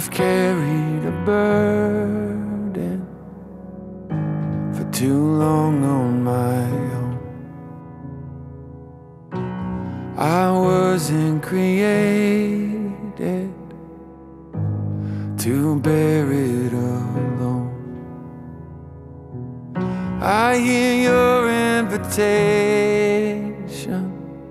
I've carried a burden for too long on my own. I wasn't created to bear it alone. I hear your invitation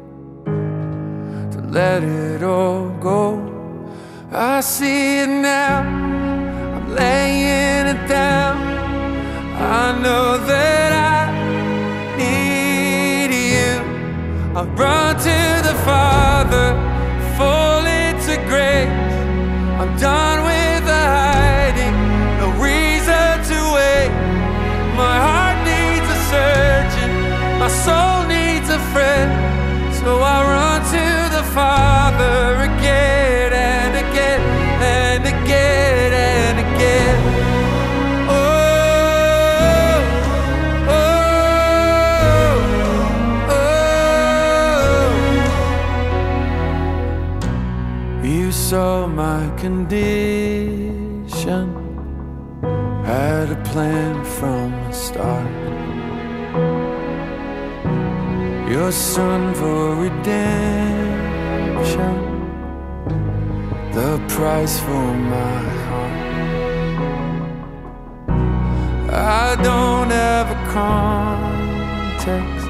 to let it all go. I see it now, I'm laying it down. I know that I need you. I'll run to the Father, fall into grace. I'm done with the hiding, no reason to wait. My heart needs a surgeon, my soul needs a friend. So I run to the Father again and again and again and again. Oh, oh, oh. You saw my condition, had a plan from the start. Your son for redemption, the price for my heart. I don't have a context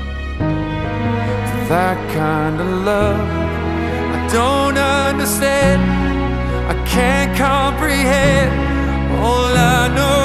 for that kind of love. I don't understand, I can't comprehend. All I know